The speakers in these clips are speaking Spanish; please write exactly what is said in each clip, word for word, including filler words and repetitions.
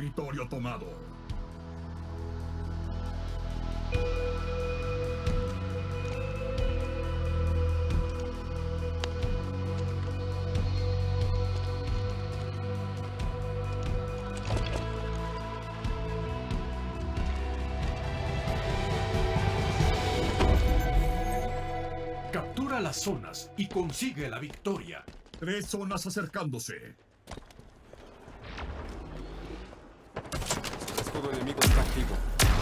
Territorio tomado. Captura las zonas y consigue la victoria. Tres zonas acercándose. El escudo enemigo está activo.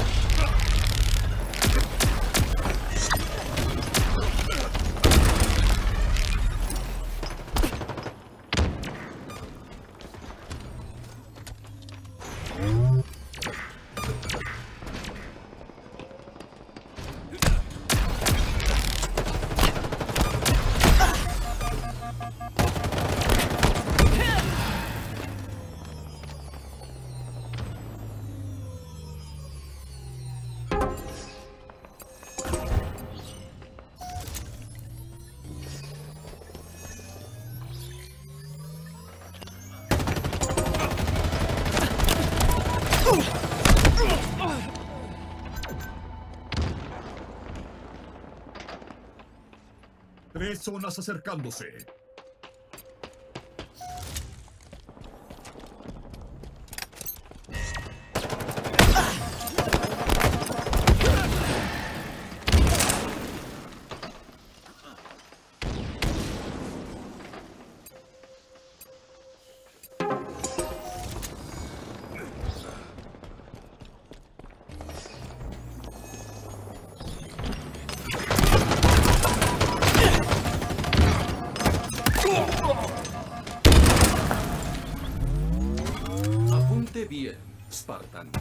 Tres zonas acercándose. Apunte bien, Spartan.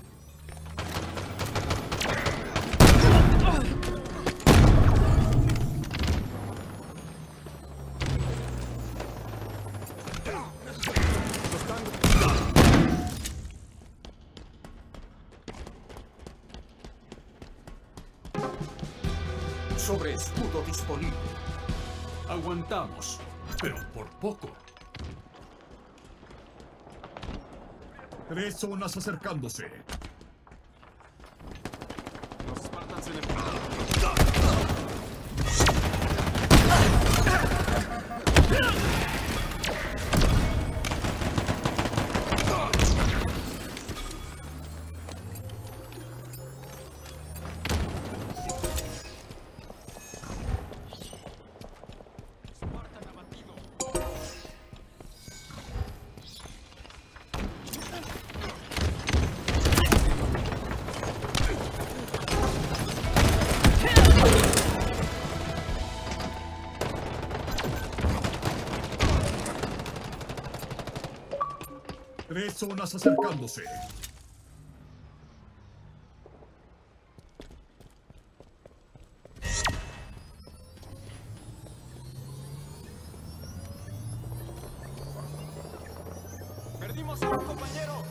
Sobre escudo disponible. Aguantamos, pero por poco. Tres zonas acercándose. Los Spartans en el... Tres zonas acercándose. ¡Perdimos a un compañero!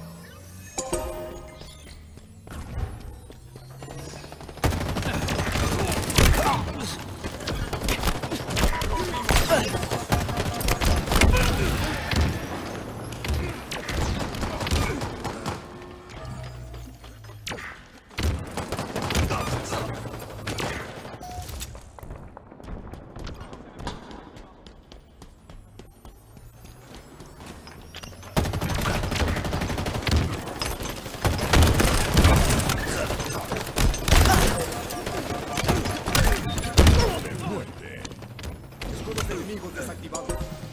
Escudos enemigos desactivados.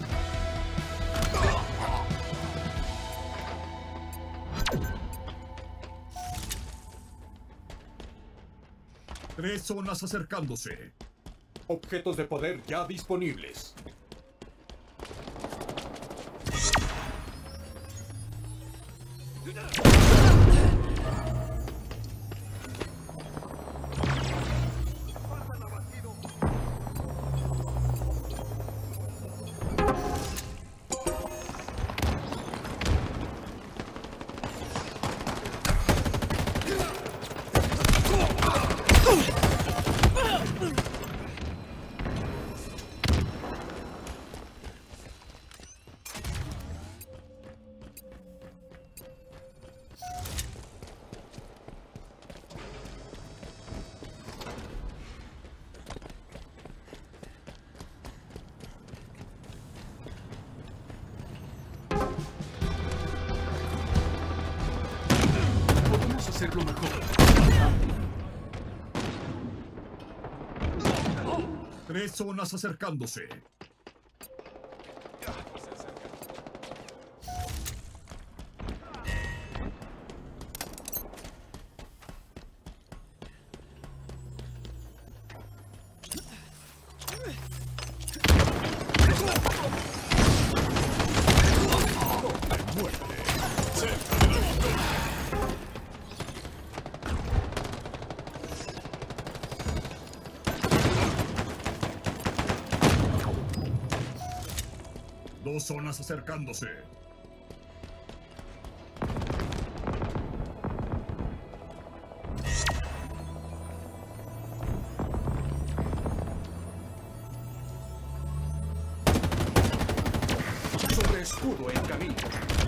Tres zonas acercándose. Objetos de poder ya disponibles. ejemplo mejor. Tres zonas acercándose. Dos zonas acercándose. Sobre escudo en camino.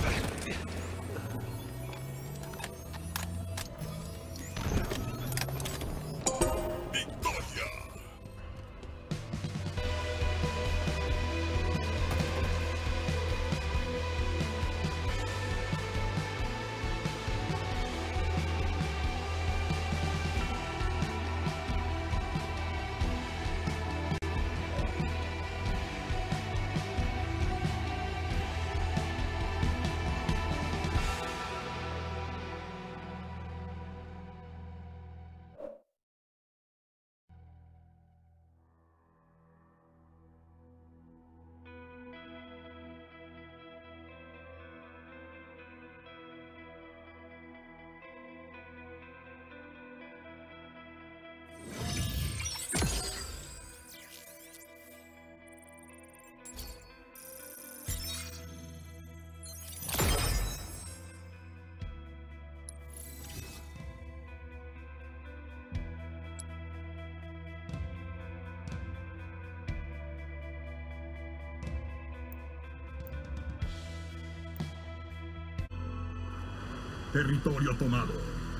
Territorio tomado.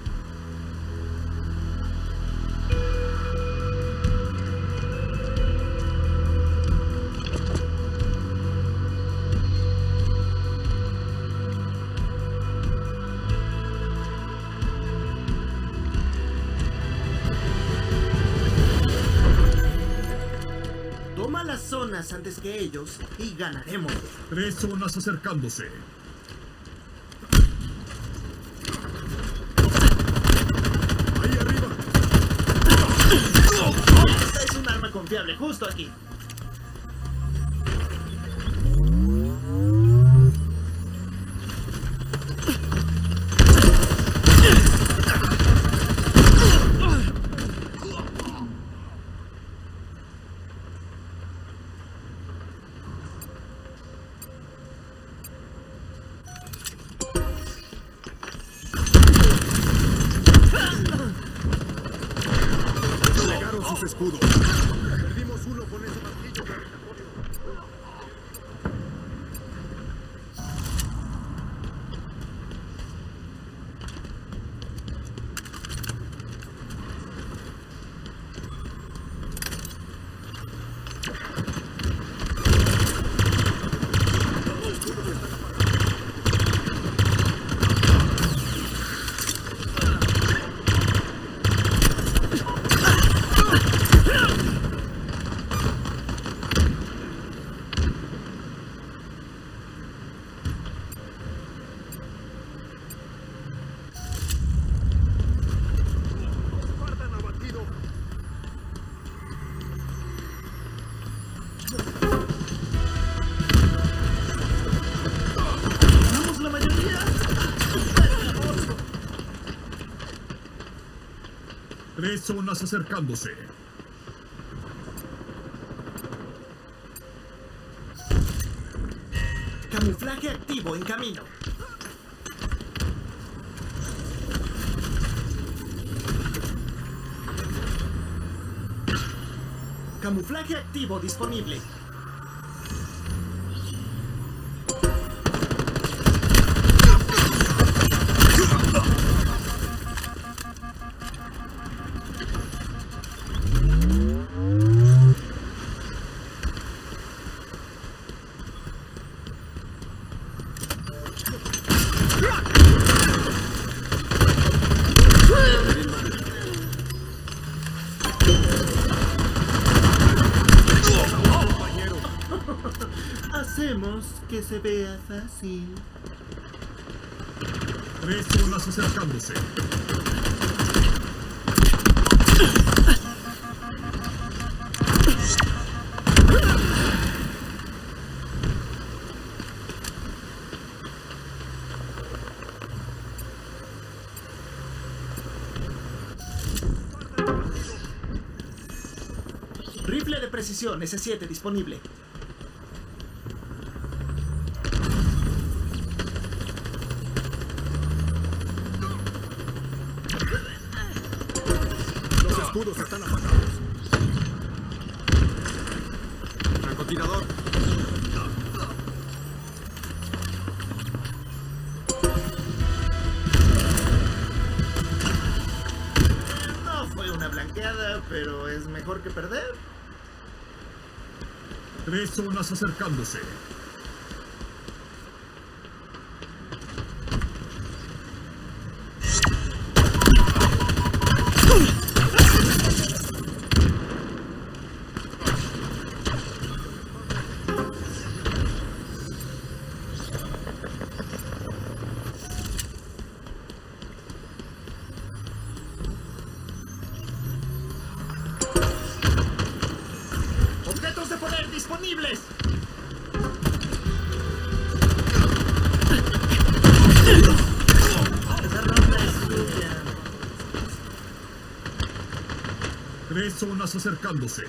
Toma las zonas antes que ellos y ganaremos. Tres zonas acercándose. Esta es un arma confiable justo aquí. Llegaron sus escudos. Perdimos uno con ese martillo gravitatorio. ¿Ganamos la mayoría? Tres zonas acercándose. Camuflaje activo en camino. Camuflaje activo disponible. Esperemos que se vea fácil. Tres zonas acercándose. Rifle de precisión ese siete disponible. Los escudos están apagados. Francotirador. No fue una blanqueada, pero es mejor que perder. Tres zonas acercándose. Objetos de poder disponibles. Esa ronda es suya. Tres zonas acercándose.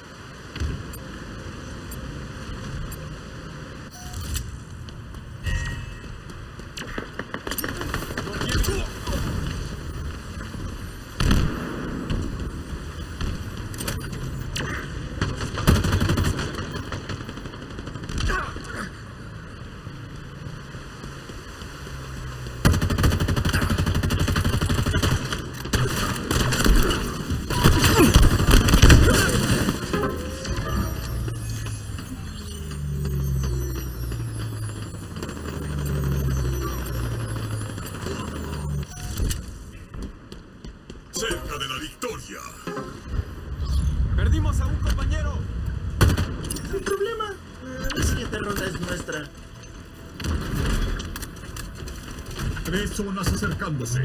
Cerca de la victoria. Perdimos a un compañero. Sin problema. Eh, La siguiente ronda es nuestra. Tres zonas acercándose.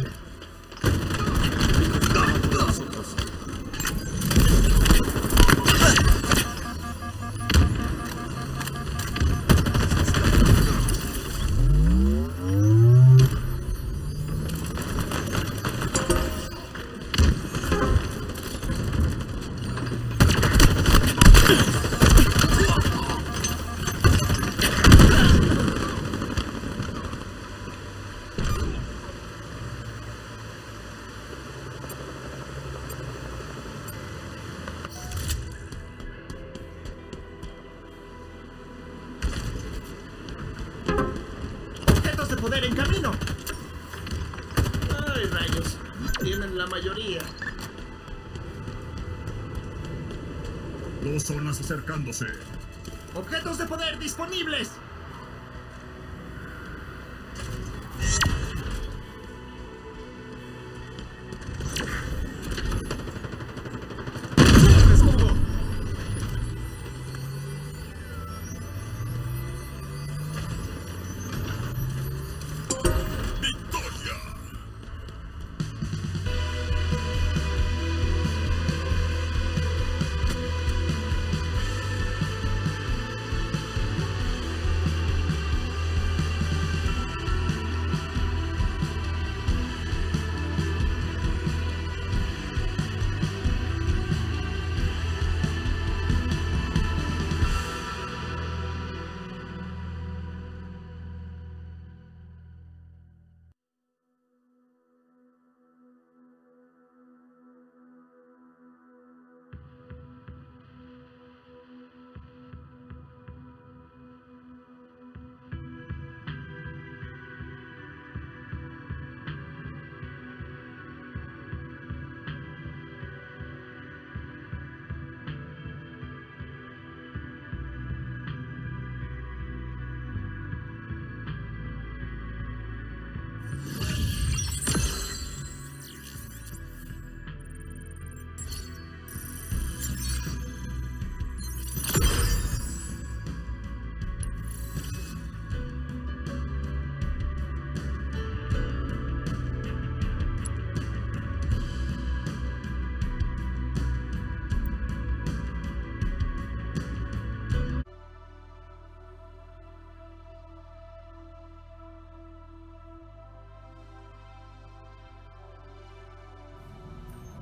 Objetos de poder en camino. Ay, rayos. Tienen la mayoría. Dos zonas acercándose. Objetos de poder disponibles. Escudo. ¡Victoria!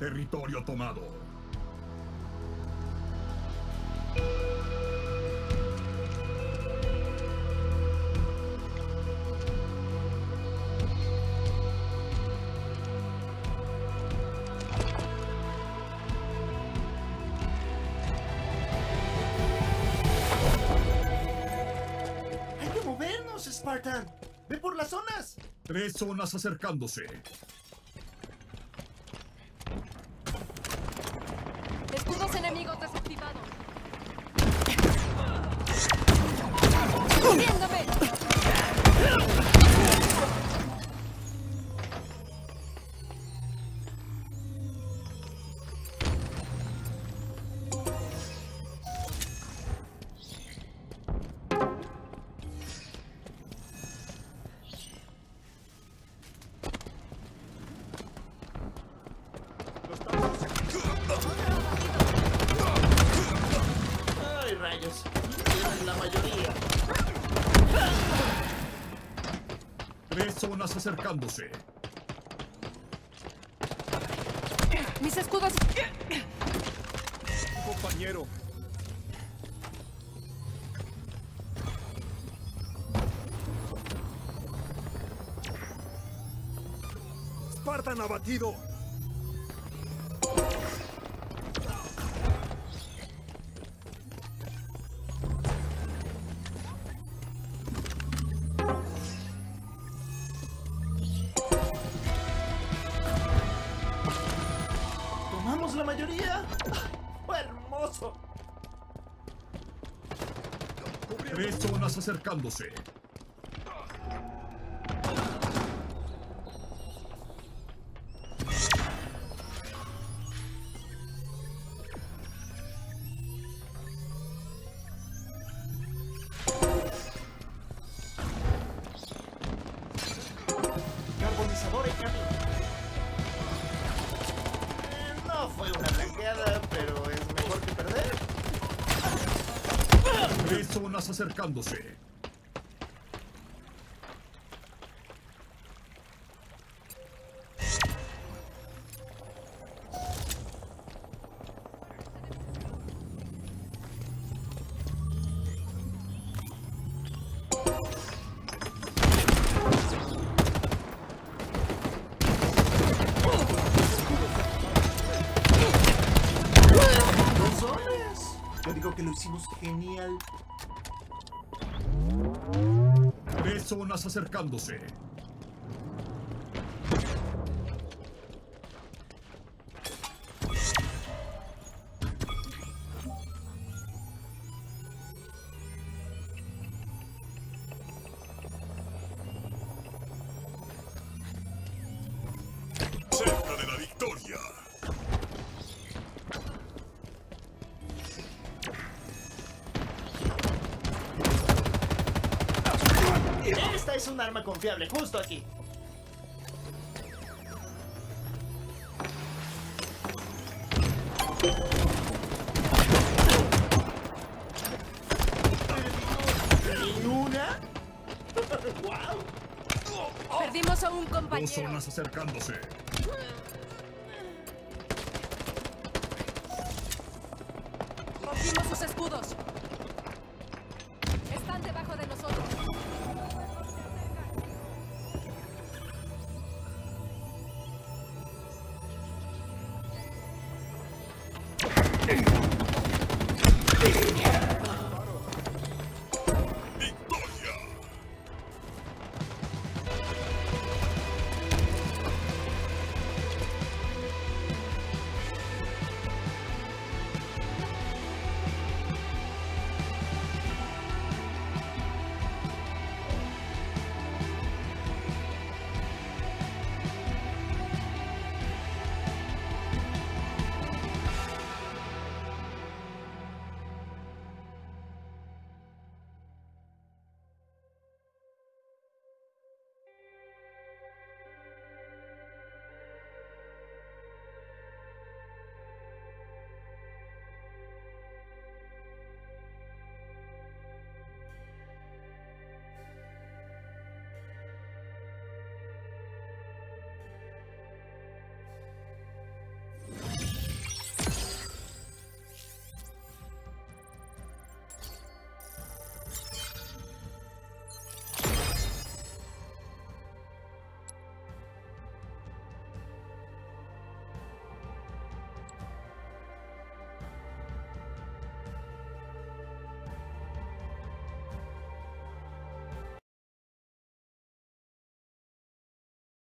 Territorio tomado. ¡Hay que movernos, Spartan! ¡Ve por las zonas! Tres zonas acercándose. Escudos enemigos desactivados. ¡Cubriéndome! ¡Ay, rayos! Tienen la mayoría. Tres zonas acercándose. Mis escudos. Compañero. Spartan abatido. ¿Tomamos la mayoría? ¡Fue hermoso! Tres zonas acercándose. Carbonizador en camino. Eh, no fue una blanqueada, pero es mejor que perder. Tres zonas acercándose. ¡Dos hombres! Yo digo que lo hicimos genial. Tres zonas acercándose. Cerca de la victoria. Esta es un arma confiable, justo aquí. ¿Y una? ¡Wow! Perdimos a un Dos compañero. zonas acercándose. Rompimos sus escudos. Están debajo de nosotros.